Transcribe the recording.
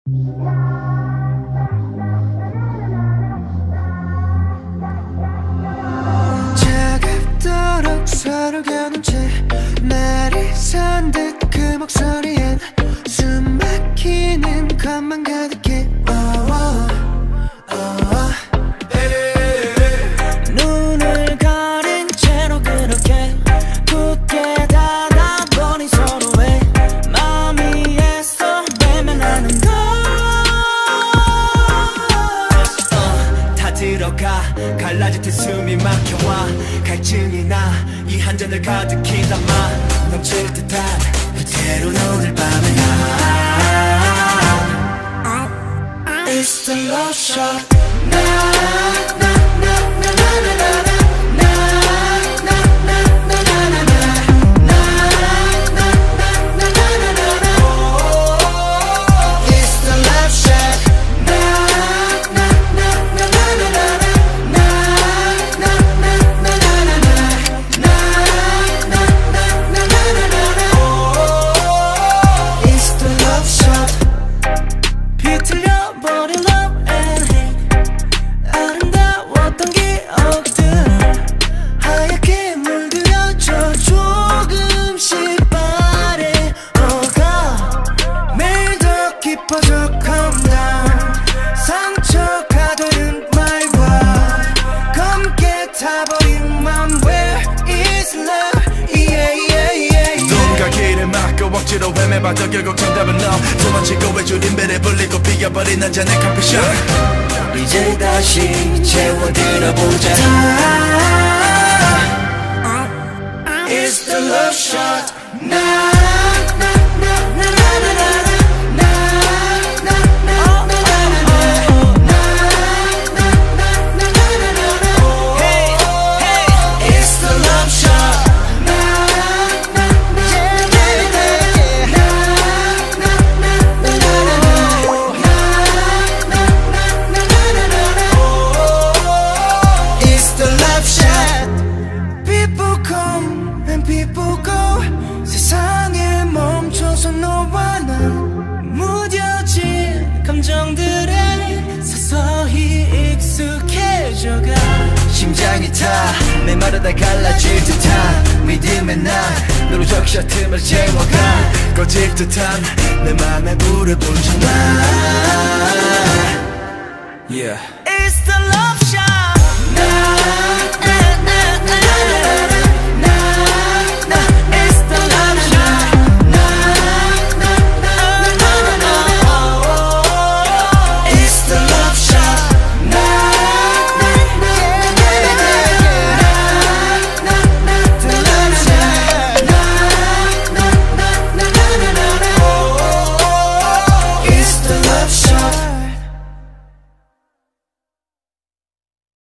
차갑도록 서로 겨눈 채 말이 선 듯 그 목소리엔 숨 막히는 것만 가득해. 눈을 가린 채로 그렇게 굳게 닫아보니 서로의 마음이 애써 외면하는 걸. 다 들어가 갈라질 듯 숨이 막혀와 갈증이 나 이 한 잔을 가득히 담아 넘칠 듯한 그대로 오늘 밤을 It's the love shot. 상처가 되는 말과 검게 타버린 맘 Where is love? 누군가 길을 막고 억지로 헤매봐도 결국 정답은 너 도망치고 외줄인 배를 불리고 비겨버린 한 잔의 커피숍. 이제 다시 채워들어보자. It's the love shot. People go 세상에 멈춰서 너와 나 무뎌진 감정들에 서서히 익숙해져가. 심장이 타 메마르다 갈라질 듯한 믿음의 날 너로 적셔 틈을 채워가 꺼질 듯한 내 맘에 불을 붙여놔. Yeah. It's the love shot.